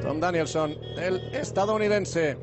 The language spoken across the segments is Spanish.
Tom Danielson, el estadounidense.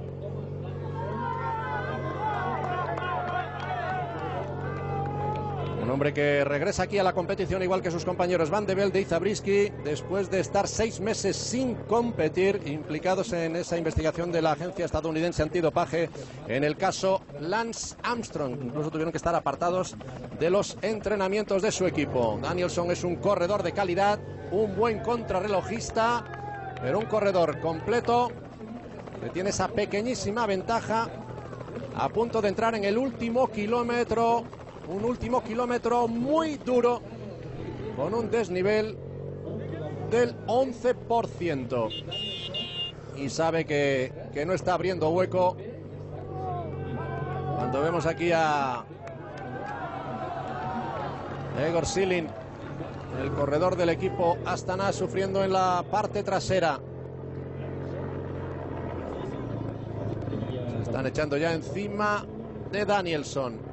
Un hombre que regresa aquí a la competición igual que sus compañeros Van de Velde y Zabriskie, después de estar 6 meses sin competir, implicados en esa investigación de la agencia estadounidense antidopaje en el caso Lance Armstrong. Incluso tuvieron que estar apartados de los entrenamientos de su equipo. Danielson es un corredor de calidad, un buen contrarrelojista, pero un corredor completo que tiene esa pequeñísima ventaja a punto de entrar en el último kilómetro. Un último kilómetro muy duro, con un desnivel del 11%. Y sabe que no está abriendo hueco. Cuando vemos aquí a Egor Silin, el corredor del equipo Astana, sufriendo en la parte trasera. Se están echando ya encima de Danielson.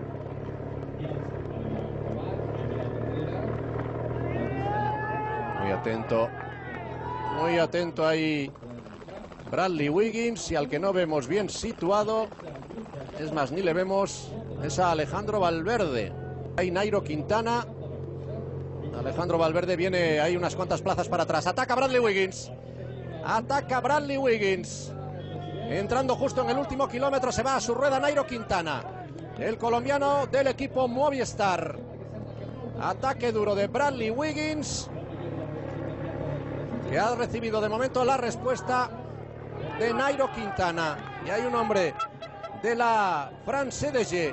Muy atento ahí Bradley Wiggins, y al que no vemos bien situado, es más, ni le vemos, es a Alejandro Valverde. Hay Nairo Quintana. Alejandro Valverde viene ahí unas cuantas plazas para atrás. Ataca Bradley Wiggins. Ataca Bradley Wiggins. Entrando justo en el último kilómetro, se va a su rueda Nairo Quintana, el colombiano del equipo Movistar. Ataque duro de Bradley Wiggins, que ha recibido de momento la respuesta de Nairo Quintana. Y hay un hombre de la France CDG.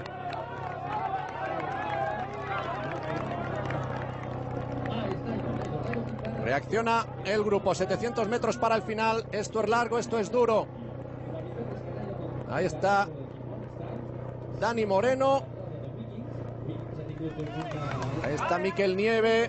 Reacciona el grupo, 700 metros para el final. Esto es largo, esto es duro. Ahí está Dani Moreno. Ahí está Mikel Nieve.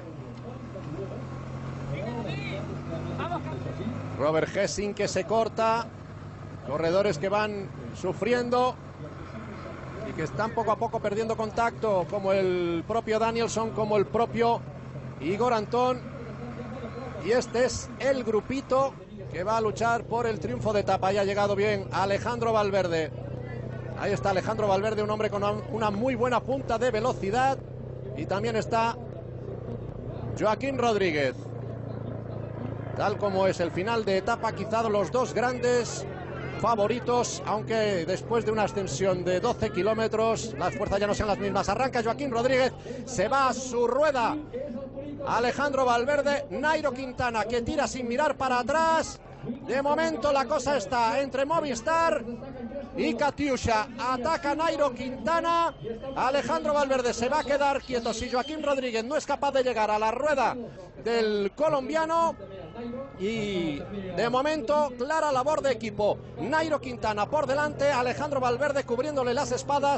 Robert Hessing, que se corta. Corredores que van sufriendo y que están poco a poco perdiendo contacto, como el propio Danielson, como el propio Igor Antón. Y este es el grupito que va a luchar por el triunfo de etapa. Ya ha llegado bien Alejandro Valverde. Ahí está Alejandro Valverde, un hombre con una muy buena punta de velocidad. Y también está Joaquín Rodríguez. Tal como es el final de etapa, quizá los dos grandes favoritos, aunque después de una ascensión de 12 kilómetros las fuerzas ya no sean las mismas. Arranca Joaquín Rodríguez, se va a su rueda Alejandro Valverde. Nairo Quintana, que tira sin mirar para atrás. De momento la cosa está entre Movistar y Katyusha. Ataca Nairo Quintana. Alejandro Valverde se va a quedar quieto si Joaquín Rodríguez no es capaz de llegar a la rueda del colombiano. Y de momento clara labor de equipo. Nairo Quintana por delante, Alejandro Valverde cubriéndole la espalda,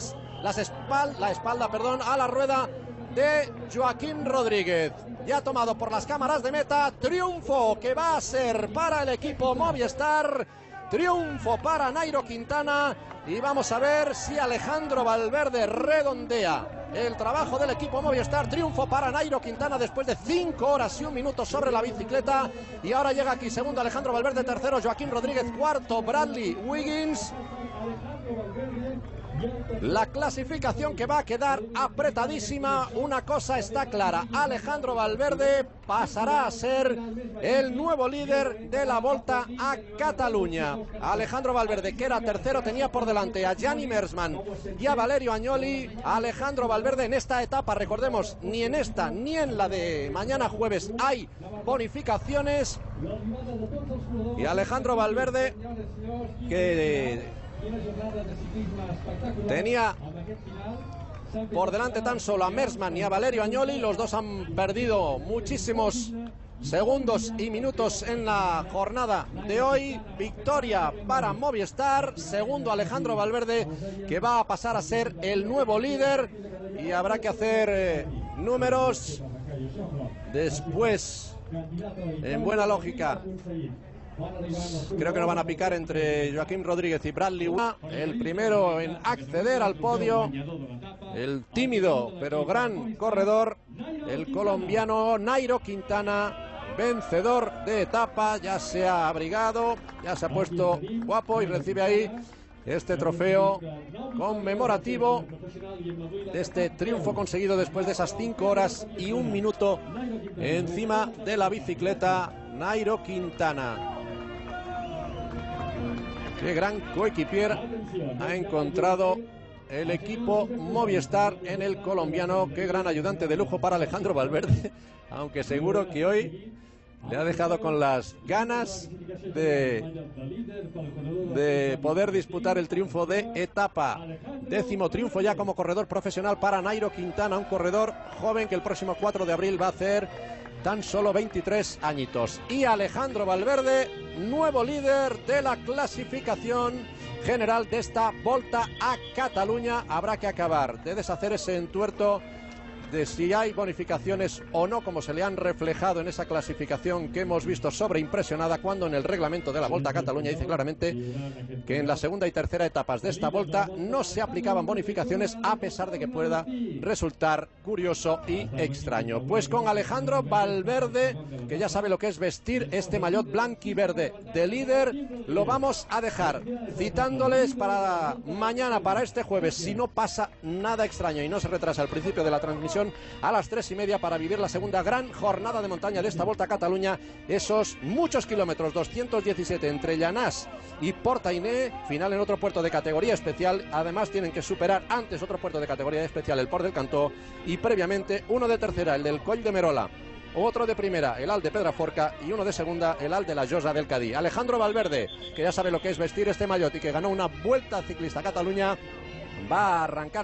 a la rueda de Joaquín Rodríguez. Ya tomado por las cámaras de meta. Triunfo que va a ser para el equipo Movistar. Triunfo para Nairo Quintana. Y vamos a ver si Alejandro Valverde redondea el trabajo del equipo Movistar. Triunfo para Nairo Quintana después de 5 horas y 1 minuto sobre la bicicleta. Y ahora llega aquí segundo Alejandro Valverde, tercero Joaquín Rodríguez, cuarto Bradley Wiggins. La clasificación que va a quedar apretadísima. Una cosa está clara: Alejandro Valverde pasará a ser el nuevo líder de la Volta a Cataluña. Alejandro Valverde, que era tercero, tenía por delante a Gianni Mersman y a Valerio Agnoli. Alejandro Valverde en esta etapa, recordemos, ni en esta ni en la de mañana jueves hay bonificaciones. Y Alejandro Valverde, que tenía por delante tan solo a Mersman y a Valerio Agnoli. Los dos han perdido muchísimos segundos y minutos en la jornada de hoy. Victoria para Movistar, segundo Alejandro Valverde, que va a pasar a ser el nuevo líder. Y habrá que hacer números después, en buena lógica. Creo que no van a picar entre Joaquín Rodríguez y Bradley Wiggins. El primero en acceder al podio, el tímido pero gran corredor, el colombiano Nairo Quintana. vencedor de etapa, ya se ha abrigado, ya se ha puesto guapo y recibe ahí este trofeo conmemorativo de este triunfo conseguido después de esas 5 horas y 1 minuto encima de la bicicleta. Nairo Quintana. Qué gran coequipier ha encontrado el equipo Movistar en el colombiano. Qué gran ayudante de lujo para Alejandro Valverde, aunque seguro que hoy le ha dejado con las ganas de poder disputar el triunfo de etapa. 10º triunfo ya como corredor profesional para Nairo Quintana, un corredor joven que el próximo 4 de abril va a hacer tan solo 23 añitos. Y Alejandro Valverde, nuevo líder de la clasificación general de esta Volta a Cataluña. Habrá que acabar de deshacer ese entuerto de si hay bonificaciones o no, como se le han reflejado en esa clasificación que hemos visto sobreimpresionada, cuando en el reglamento de la Volta a Cataluña dice claramente que en la segunda y tercera etapas de esta Volta no se aplicaban bonificaciones, a pesar de que pueda resultar curioso y extraño. Pues con Alejandro Valverde, que ya sabe lo que es vestir este maillot blanquiverde de líder, lo vamos a dejar citándoles para mañana, para este jueves, si no pasa nada extraño y no se retrasa el principio de la transmisión, a las 3:30, para vivir la segunda gran jornada de montaña de esta Volta a Cataluña. Esos muchos kilómetros, 217 entre Llanás y Portainé, final en otro puerto de categoría especial. Además tienen que superar antes otro puerto de categoría especial, el Port del Cantó, y previamente uno de tercera, el del Coll de Merola, otro de primera, el Al de Pedraforca, y uno de segunda, el Al de la Llosa del Cadí. Alejandro Valverde, que ya sabe lo que es vestir este maillot y que ganó una Vuelta Ciclista a Cataluña, va a arrancar